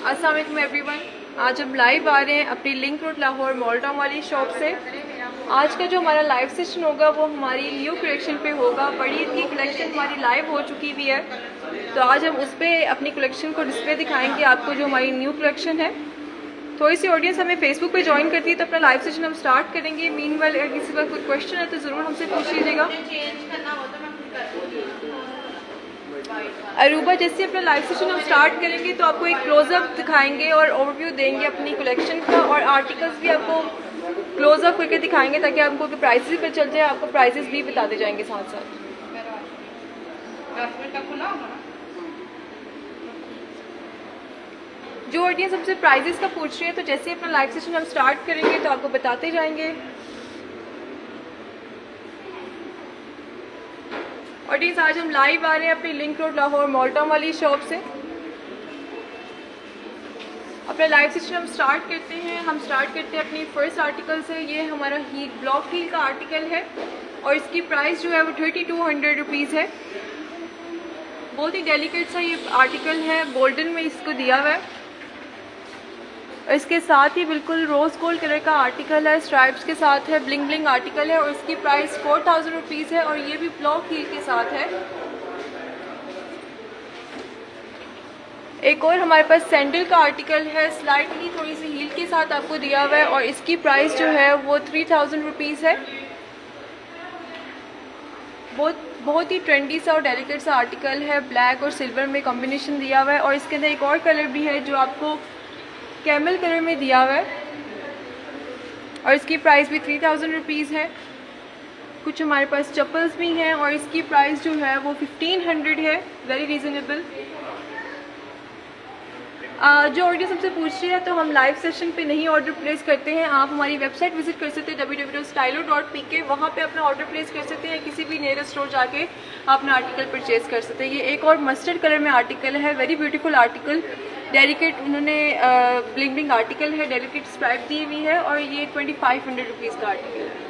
अस्सलाम वालेकुम एवरीवन। आज हम लाइव आ रहे हैं अपनी link road Lahore mall town वाली शॉप से। आज का जो हमारा लाइव सेशन होगा वो हमारी न्यू कलेक्शन पे होगा। बड़ी ईद की कलेक्शन हमारी लाइव हो चुकी भी है, तो आज हम उस पर अपनी कलेक्शन को डिस्प्ले दिखाएंगे आपको, जो हमारी न्यू कलेक्शन है। थोड़ी सी ऑडियंस हमें फेसबुक पे ज्वाइन करती है, तो अपना लाइव सेशन हम स्टार्ट करेंगे। मीनवाइल अगर किसी का कोई क्वेश्चन है तो ज़रूर हमसे पूछ लीजिएगा। अरूबा, जैसे अपना लाइव सेशन हम स्टार्ट करेंगे तो आपको एक क्लोजअप दिखाएंगे और ओवरव्यू देंगे अपनी कलेक्शन का, और आर्टिकल्स भी आपको क्लोजअप करके दिखाएंगे ताकि आपको प्राइसेस पे चल जाए, आपको प्राइसेस भी बताते जाएंगे साथ साथ। जो ऑडियंस हमसे प्राइजेस का पूछ रही है, तो जैसे अपना लाइव सेशन हम स्टार्ट करेंगे तो आपको बताते जाएंगे। ऑडियंस, आज हम लाइव आ रहे हैं अपनी link road Lahore mall town वाली शॉप से। अपना लाइव सेशन हम स्टार्ट करते हैं। हम स्टार्ट करते हैं अपनी फर्स्ट आर्टिकल से। ये हमारा हील ब्लॉक हील का आर्टिकल है और इसकी प्राइस जो है वो 3200 रुपीज़ है। बहुत ही डेलिकेट सा ये आर्टिकल है, गोल्डन में इसको दिया हुआ है। और इसके साथ ही बिल्कुल रोज गोल्ड कलर का आर्टिकल है, स्ट्राइप्स के साथ है, ब्लिंग ब्लिंग आर्टिकल है और इसकी प्राइस 4000 रुपीज़ है। और ये भी ब्लॉक हील के साथ है। एक और हमारे पास सैंडल का आर्टिकल है, स्लाइटली थोड़ी सी हील के साथ आपको दिया हुआ है और इसकी प्राइस जो है वो 3000 रुपीज़ है। बहुत ही ट्रेंडी सा और डेलिकेट सा आर्टिकल है, ब्लैक और सिल्वर में कॉम्बिनेशन दिया हुआ है। और इसके अंदर एक और कलर भी है जो आपको कैमल कलर में दिया हुआ है और इसकी प्राइस भी 3000 रुपीज़ है। कुछ हमारे पास चप्पल्स भी हैं और इसकी प्राइस जो है वो 1500 है, वेरी रीज़नेबल। जो ऑर्डर सबसे पूछ रही है, तो हम लाइव सेशन पे नहीं ऑर्डर प्लेस करते हैं। आप हमारी वेबसाइट विजिट कर सकते हैं www.stylo.pk, वहाँ पे अपना ऑर्डर प्लेस कर सकते हैं। किसी भी नियरेस्ट स्टोर जाके आप अपना आर्टिकल परचेज कर सकते हैं। ये एक और मस्टर्ड कलर में आर्टिकल है, वेरी ब्यूटीफुल आर्टिकल, डेलिकेट उन्होंने ब्लिंग ब्लिंग आर्टिकल है, डेलिकेट स्ट्राइप दी हुई है और ये 2500 रुपीज़ का आर्टिकल है।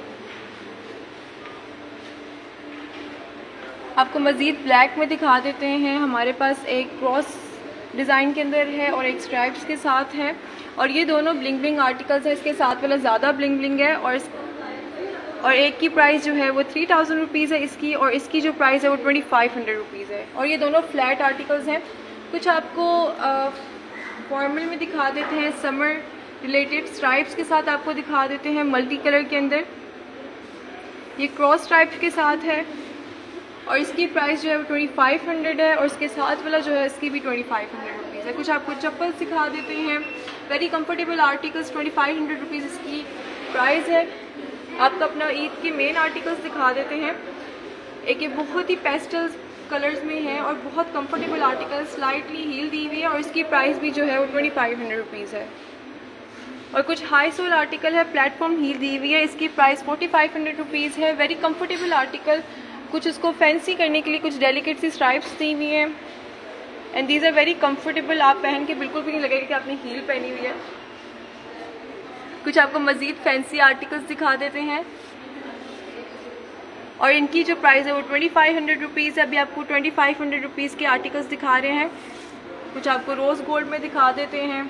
आपको मज़ीद ब्लैक में दिखा देते हैं। हमारे पास एक क्रॉस डिज़ाइन के अंदर है और एक स्ट्राइप्स के साथ है और ये दोनों ब्लिंग ब्लिंग आर्टिकल्स है। इसके साथ वाला ज़्यादा ब्लिंग ब्लिंग है और एक की प्राइस जो है वो 3000 रुपीज़ है इसकी, और इसकी जो प्राइस है वो 2500 रुपीज़ है। और ये दोनों फ्लैट आर्टिकल्स हैं। कुछ आपको फॉर्मल में दिखा देते हैं, समर रिलेटेड स्ट्राइप्स के साथ आपको दिखा देते हैं मल्टी कलर के अंदर। ये क्रॉस स्ट्राइप्स के साथ है और इसकी प्राइस जो है वो 2500 है और इसके साथ वाला जो है इसकी भी 2500 रुपीज़ है। कुछ आपको चप्पल दिखा देते हैं, वेरी कंफर्टेबल आर्टिकल्स, 2500 रुपीज़ इसकी प्राइस है। आपको अपना ईद के मेन आर्टिकल्स दिखा देते हैं। एक ये बहुत ही पेस्टल कलर्स में है और बहुत कंफर्टेबल आर्टिकल, स्लाइटली हील दी हुई है और इसकी प्राइस भी जो है वो 2500 रुपीज़ है। और कुछ हाई सोल आर्टिकल है, प्लेटफॉर्म हील दी हुई है, इसकी प्राइस 4500 रुपीज़ है। वेरी कंफर्टेबल आर्टिकल, कुछ उसको फैंसी करने के लिए कुछ डेलिकेट सी स्ट्राइप्स दी हुई हैं and these are very comfortable. आप पहन के बिल्कुल भी नहीं लगेगा कि आपने हील पहनी हुई है। कुछ आपको मज़ीद फैंसी आर्टिकल्स दिखा देते हैं और इनकी जो प्राइस है वो 2500 रुपीज़ है। अभी आपको 2500 रुपीज़ के आर्टिकल्स दिखा रहे हैं। कुछ आपको रोज़ गोल्ड में दिखा देते हैं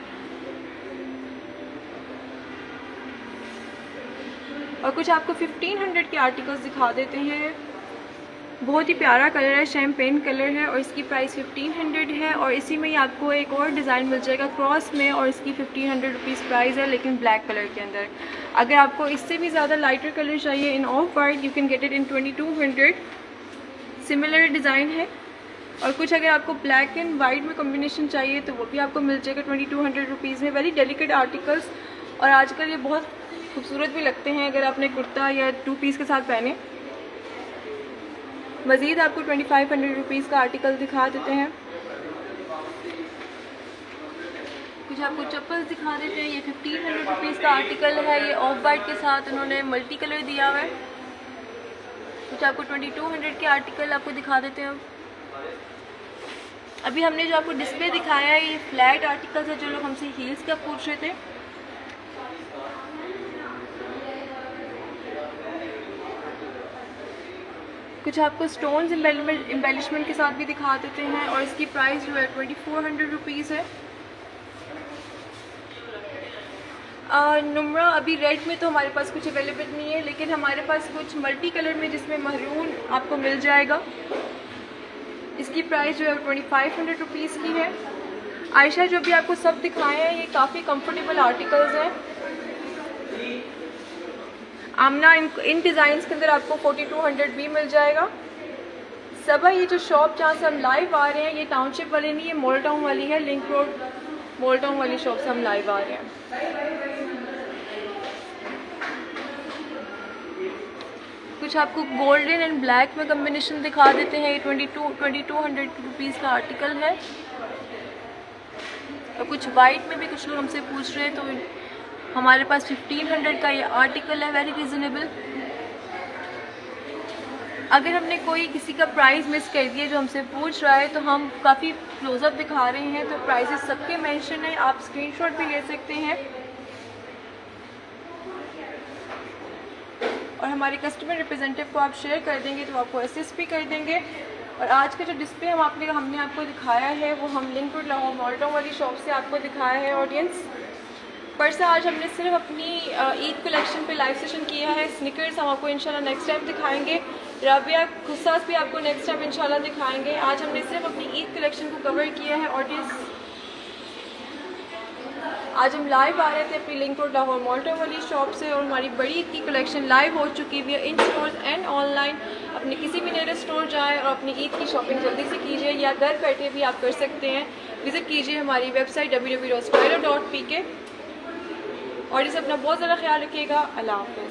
और कुछ आपको 1500 के आर्टिकल्स दिखा देते हैं। बहुत ही प्यारा कलर है, शैम्पेन कलर है और इसकी प्राइस 1500 है। और इसी में ही आपको एक और डिज़ाइन मिल जाएगा क्रॉस में और इसकी 1500 रुपीज़ प्राइस है, लेकिन ब्लैक कलर के अंदर। अगर आपको इससे भी ज़्यादा लाइटर कलर चाहिए in off white, you can get it in 2200, similar design है। और कुछ अगर आपको ब्लैक एंड वाइट में कॉम्बिनेशन चाहिए तो वो भी आपको मिल जाएगा 2200 रुपीज़ में। वेरी डेलिकेट आर्टिकल्स और आजकल ये बहुत खूबसूरत भी लगते हैं अगर आपने कुर्ता या 2 पीस के साथ पहने। मज़ीद आपको 2500 रुपीज़ का आर्टिकल दिखा देते हैं। कुछ आपको चप्पल दिखा देते हैं। ये 1500 रुपीज़ का आर्टिकल है, ये ऑफ वाइट के साथ उन्होंने मल्टी कलर दिया हुआ है। कुछ आपको 2200 के आर्टिकल आपको दिखा देते हैं। अभी हमने जो आपको डिस्प्ले दिखाया है ये फ्लैट आर्टिकल्स है, जो लोग हमसे हील्स का पूछ रहे थे। कुछ आपको स्टोन्स एम्बेलिशमेंट के साथ भी दिखा देते हैं और इसकी प्राइस जो है 2400 रुपीज़ है। नुमरा अभी रेड में तो हमारे पास कुछ अवेलेबल नहीं है, लेकिन हमारे पास कुछ मल्टी कलर में जिसमें महरून आपको मिल जाएगा। इसकी प्राइस जो है 2500 रुपीज़ की है। आयशा जो भी आपको सब दिखाए हैं ये काफ़ी कंफर्टेबल आर्टिकल्स हैं। आमना इन डिज़ाइंस के अंदर आपको 4200 भी मिल जाएगा। सबा ये जो शॉप जहाँ से हम लाइव आ रहे हैं ये टाउनशिप वाली नहीं है, मॉल टाउन वाली है। लिंक रोड मॉल टाउन वाली शॉप से हम लाइव आ रहे हैं। कुछ आपको गोल्डन एंड ब्लैक में कम्बिनेशन दिखा देते हैं। ये 2200 रुपीज़ का आर्टिकल है। और कुछ वाइट में भी कुछ लोग हमसे पूछ रहे हैं, तो हमारे पास 1500 का ये आर्टिकल है, वेरी रीज़नेबल। अगर हमने कोई किसी का प्राइस मिस कर दिया जो हमसे पूछ रहा है तो हम काफ़ी क्लोजअप दिखा रहे हैं, तो प्राइसेस सबके मेंशन है, आप स्क्रीनशॉट भी ले सकते हैं। और हमारे कस्टमर रिप्रेजेंटेटिव को आप शेयर कर देंगे तो आपको असिस्ट भी कर देंगे। और आज का जो डिस्प्ले हमने आपको दिखाया है वो हम link road Lahore mall town वाली शॉप से आपको दिखाया है ऑडियंस। पर से आज हमने सिर्फ अपनी ईद कलेक्शन पे लाइव सेशन किया है। स्निकर्स हम आपको इंशाल्लाह नेक्स्ट टाइम दिखाएंगे। राबिया खुस्सास भी आपको नेक्स्ट टाइम इंशाल्लाह दिखाएंगे। आज हमने सिर्फ अपनी ईद कलेक्शन को कवर किया है ऑडियंस। आज हम लाइव आ रहे थे अपनी link road Lahore mall town वाली शॉप से, और हमारी बड़ी ईद की कलेक्शन लाइव हो चुकी हुई है इन स्टोर्स एंड ऑनलाइन। अपने किसी भी नियरेस्ट स्टोर जाएँ और अपनी ईद की शॉपिंग जल्दी से कीजिए, या घर बैठे भी आप कर सकते हैं। विज़िट कीजिए हमारी वेबसाइट www.spiro.pk। और इसे अपना बहुत ज़्यादा ख्याल रखिएगा। अल्लाह हाफ़िज़।